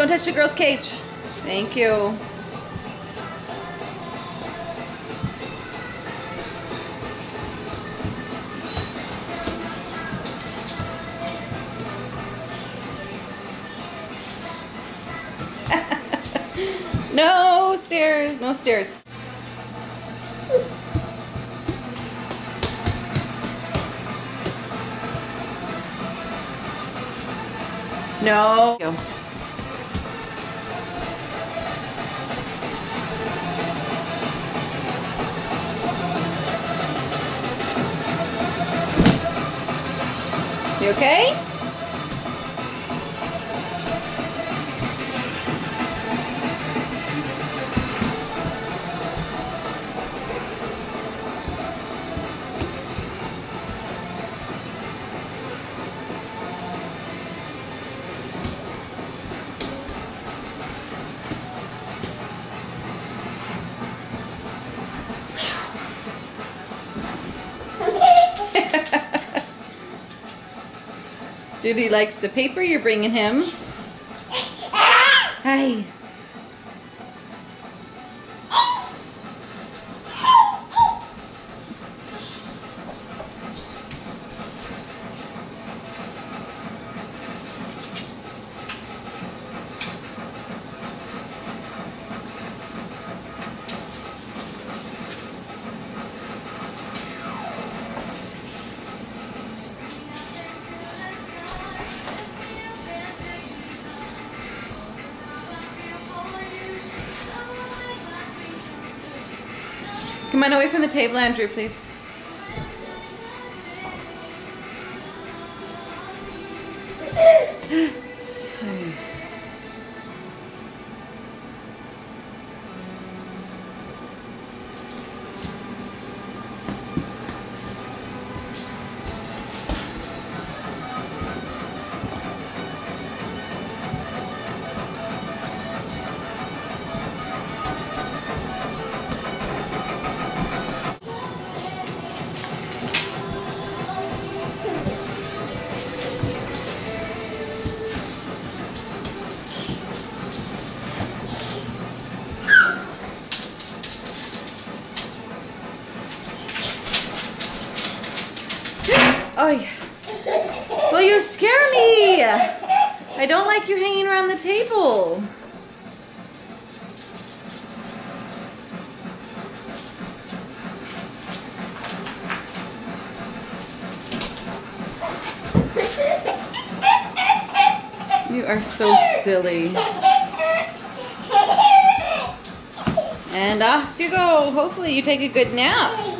Don't touch the girl's cage. Thank you. No stairs, no stairs. No. You okay? Judy likes the paper you're bringing him. Hi. Come on, away from the table, Andrew, please. Oh, yeah. Well, you scare me. I don't like you hanging around the table. You are so silly. And off you go. Hopefully you take a good nap.